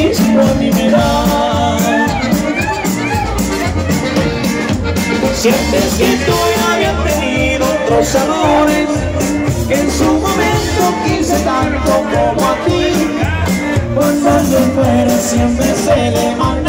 mismo a mí me da. Sientes que tú ya habías tenido otros amores, que en su momento quise tanto como a ti. Cuando yo fuera siempre se le manda